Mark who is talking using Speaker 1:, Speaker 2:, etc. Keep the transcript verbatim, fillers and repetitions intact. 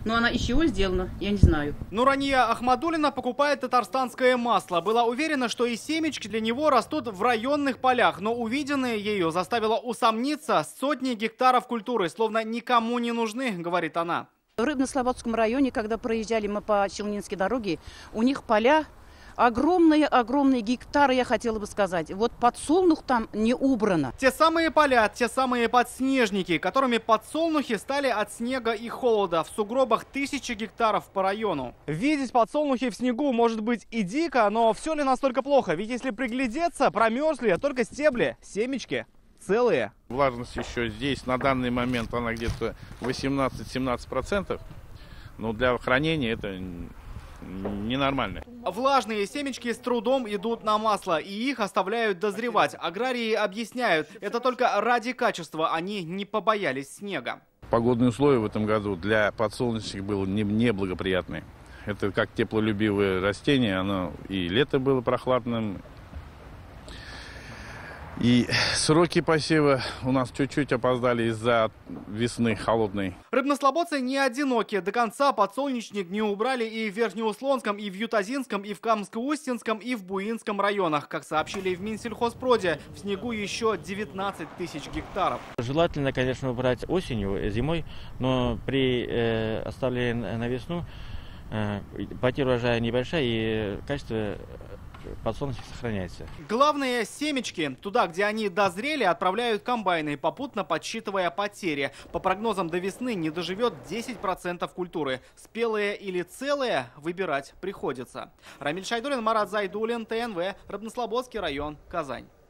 Speaker 1: Но она из чего сделана, я не знаю.
Speaker 2: Нурания Ахмадулина покупает татарстанское масло. Была уверена, что и семечки для него растут в районных полях, но увиденное ее заставило усомниться. Сотни гектаров культуры словно никому не нужны, говорит она.
Speaker 1: В Рыбно-Слободском районе, когда проезжали мы по Челнинской дороге, у них поля огромные-огромные гектары, я хотела бы сказать. Вот подсолнух там не убрано.
Speaker 2: Те самые поля, те самые подснежники, которыми подсолнухи стали от снега и холода. В сугробах тысячи гектаров по району. Видеть подсолнухи в снегу может быть и дико, но все ли настолько плохо? Ведь если приглядеться, промерзли только стебли, семечки целые.
Speaker 3: Влажность еще здесь на данный момент она где-то восемнадцать-семнадцать процентов. Но для хранения это ненормально.
Speaker 2: Влажные семечки с трудом идут на масло, и их оставляют дозревать. Аграрии объясняют, это только ради качества, они не побоялись снега.
Speaker 3: Погодные условия в этом году для подсолнечника было неблагоприятные. Это как теплолюбивое растение, оно и лето было прохладным. И сроки посева у нас чуть-чуть опоздали из-за весны холодной.
Speaker 2: Рыбнослободцы не одиноки. До конца подсолнечник не убрали и в Верхнеуслонском, и в Ютазинском, и в Камско-Устинском, и в Буинском районах. Как сообщили в Минсельхозпроде, в снегу еще девятнадцать тысяч гектаров.
Speaker 4: Желательно, конечно, убрать осенью, зимой, но при э, оставлении на весну э, потеря урожая небольшая и качество подсолнечник сохраняется.
Speaker 2: Главное, семечки, туда, где они дозрели, отправляют комбайны, попутно подсчитывая потери. По прогнозам, до весны не доживет десять процентов культуры. Спелые или целые выбирать приходится. Рамиль Шайдуллин, Марат Зайдуллин, ТНВ, Рыбнослободский район, Казань.